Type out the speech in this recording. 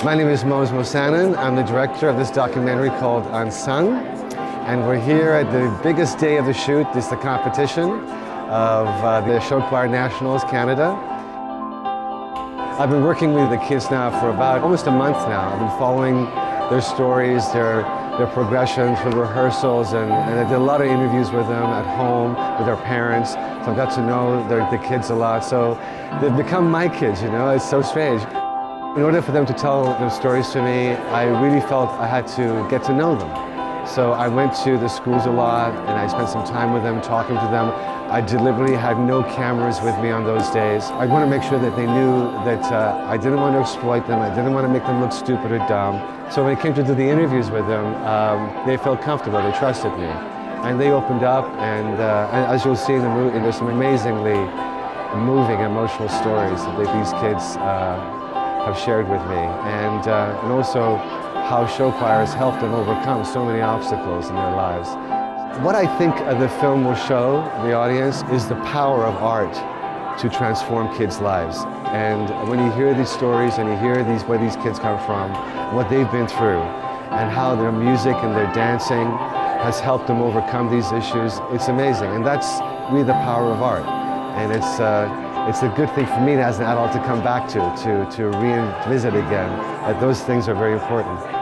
My name is Moze Mossanen. I'm the director of this documentary called Unsung. And we're here at the biggest day of the shoot. This is the competition of the Show Choir Nationals Canada. I've been working with the kids now for about almost a month now. I've been following their stories, their progression through rehearsals, and I did a lot of interviews with them at home, with their parents. So I've got to know the kids a lot. So they've become my kids, you know, it's so strange. In order for them to tell their stories to me, I really felt I had to get to know them. So I went to the schools a lot and I spent some time with them, talking to them. I deliberately had no cameras with me on those days. I want to make sure that they knew that I didn't want to exploit them. I didn't want to make them look stupid or dumb. So when it came to do the interviews with them, they felt comfortable, they trusted me. And they opened up, and as you'll see in the movie, there's some amazingly moving, emotional stories that these kids have shared with me. And also how show choir has helped them overcome so many obstacles in their lives. What I think the film will show the audience is the power of art to transform kids' lives. And when you hear these stories and you hear where these kids come from, what they've been through, and how their music and their dancing has helped them overcome these issues, it's amazing. And that's really the power of art. And it's a good thing for me as an adult to come back to revisit again, that those things are very important.